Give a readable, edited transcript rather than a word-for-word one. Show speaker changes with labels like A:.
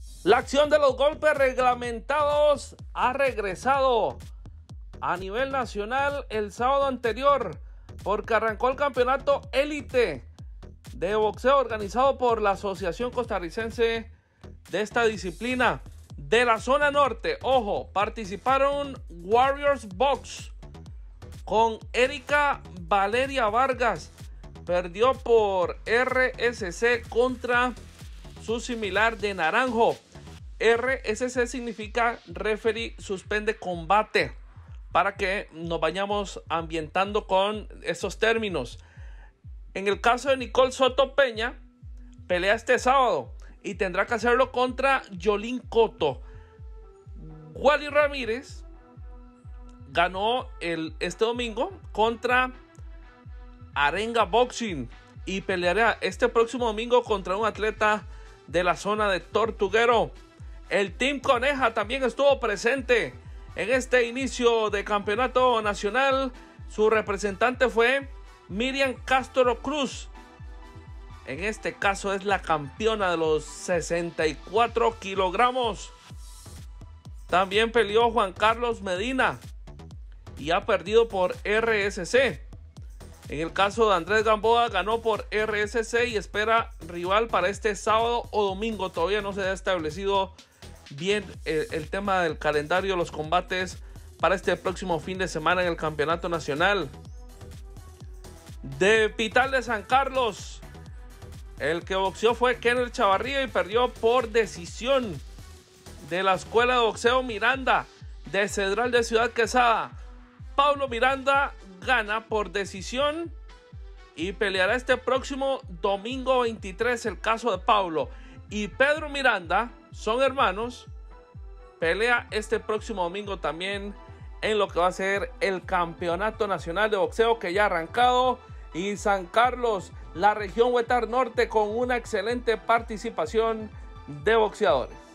A: La acción de los golpes reglamentados ha regresado a nivel nacional el sábado anterior, porque arrancó el campeonato élite de boxeo organizado por la Asociación Costarricense de esta disciplina. De la zona norte, ojo, participaron Warriors Box con Erika Valeria Vargas. Perdió por RSC contra su similar de Naranjo. RSC significa Referee Suspende Combate, para que nos vayamos ambientando con esos términos. En el caso de Nicole Soto Peña, pelea este sábado y tendrá que hacerlo contra Yolín Coto. Wally Ramírez ganó este domingo contra Arenga Boxing y peleará este próximo domingo contra un atleta de la zona de Tortuguero. El Team Coneja también estuvo presente en este inicio de campeonato nacional. Su representante fue Miriam Castro Cruz. En este caso es la campeona de los 64 kilogramos. También peleó Juan Carlos Medina y ha perdido por RSC. En el caso de Andrés Gamboa, ganó por RSC y espera rival para este sábado o domingo. Todavía no se ha establecido bien el tema del calendario, los combates para este próximo fin de semana en el campeonato nacional. De Pital de San Carlos, el que boxeó fue Kenneth Chavarría y perdió por decisión de la Escuela de Boxeo Miranda de Cedral de Ciudad Quesada. Pablo Miranda gana por decisión y peleará este próximo domingo 23. El caso de Pablo y Pedro Miranda son hermanos. Pelea este próximo domingo también en lo que va a ser el Campeonato Nacional de Boxeo, que ya ha arrancado. Y San Carlos, la región Huetar Norte, con una excelente participación de boxeadores.